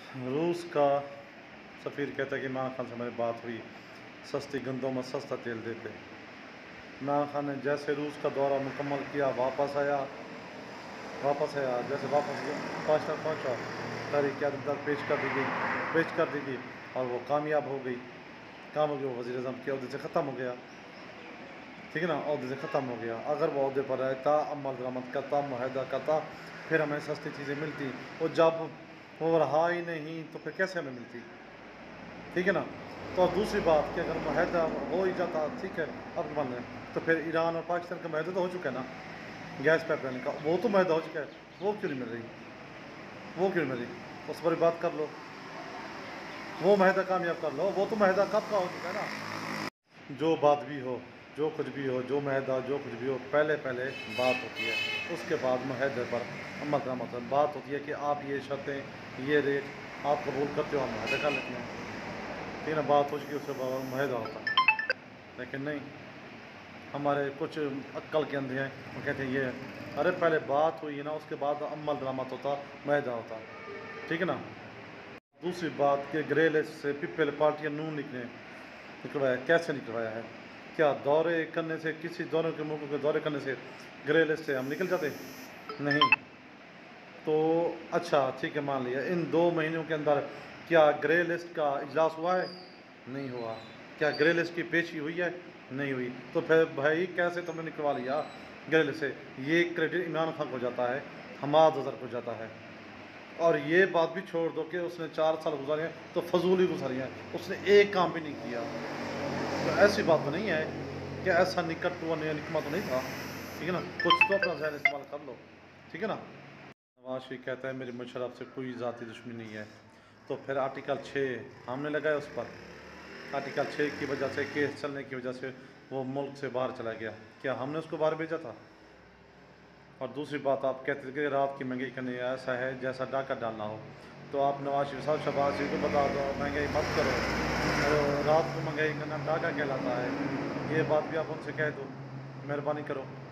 रूस का सफ़ीर कहता है कि इमरान खान से हमारी बात हुई, सस्ती गंदों में सस्ता तेल देते। इमरान खान ने जैसे रूस का दौरा मुकम्मल किया वापस आया, जैसे वापस पाकिस्तान पहुंचा, तारीख क़यादत पेश कर दी गई और वो कामयाब हो गई। काम हो गया, वो वज़ीर आज़म के अहदे से ख़त्म हो गया, ठीक है ना, अहदे से ख़त्म हो गया। अगर वो अहदे पर रहता, अमल दरामद करता, मुआहदा करता, फिर हमें सस्ती चीज़ें मिलती। और जब वो रहा ही नहीं तो फिर कैसे हमें मिलती, ठीक है ना। तो और दूसरी बात कि अगर मुआहदा हो ही जाता, ठीक है, अब मान लें तो फिर ईरान और पाकिस्तान का मुआहदा तो हो चुका है ना, गैस पाइपलाइन का, वो तो मुआहदा हो चुका है, वो क्यों नहीं मिल रही, वो क्यों नहीं मिल रही, उस पर भी बात कर लो, वो मुआहदा कामयाब कर लो। वो तो मुआहदा कब का हो चुका है ना। जो बात भी हो, जो कुछ भी हो, जो मुआहदा जो कुछ भी हो, पहले बात होती है, उसके बाद मुआहदे पर अमल दरामद बात होती है कि आप ये शर्तें, ये रेट आप कबूल करते हो, हम मुआहदा कर लेते हैं, ठीक है ना। बात हो चुकी है, उसके बाद मुआहदा होता है। लेकिन नहीं, हमारे कुछ अक्ल के अंधे हैं, वो कहते हैं ये, अरे पहले बात हुई है ना, उसके बाद अमल दरामद होता, मुआहदा होता, ठीक है ना। दूसरी बात कि ग्रे लिस्ट से पीपल पार्टी नून निकलवाया, कैसे निकलवाया है? क्या दौरे करने से, किसी दोनों के मुल्कों के दौरे करने से ग्रे लिस्ट से हम निकल जाते? नहीं। तो अच्छा ठीक है, मान लिया इन 2 महीनों के अंदर क्या ग्रे लिस्ट का इजलास हुआ है? नहीं हुआ। क्या ग्रे लिस्ट की पेशी हुई है? नहीं हुई। तो फिर भाई कैसे तुमने निकलवा लिया ग्रे लिस्ट से? ये क्रेडिट इमरान खान को जाता है, हमाद अजहर को जाता है। और ये बात भी छोड़ दो कि उसने 4 साल गुजारे हैं तो फजूल ही गुजारी हैं, उसने एक काम भी नहीं किया। तो ऐसी बात तो नहीं है कि ऐसा निकट हुआ निकमा तो नहीं था, ठीक है ना। कुछ तो अपना जहन इस्तेमाल कर लो, ठीक है ना। नवाज शरीफ कहता है मेरी मुशर्रफ से कोई ज़ाती दुश्मनी नहीं है, तो फिर आर्टिकल 6 हमने लगाया उस पर। आर्टिकल 6 की वजह से, केस चलने की वजह से वो मुल्क से बाहर चला गया, क्या हमने उसको बाहर भेजा था? और दूसरी बात, आप कहते थे कि रात की महंगाई करनी ऐसा है जैसा डाका डालना हो, तो आप नवाज शरीफ साहब शहबाज शरीफ को बता दो महंगाई मत करो, और रात को महंगाई करना डाका कहलाता है, ये बात भी आप उनसे कह दो, मेहरबानी करो।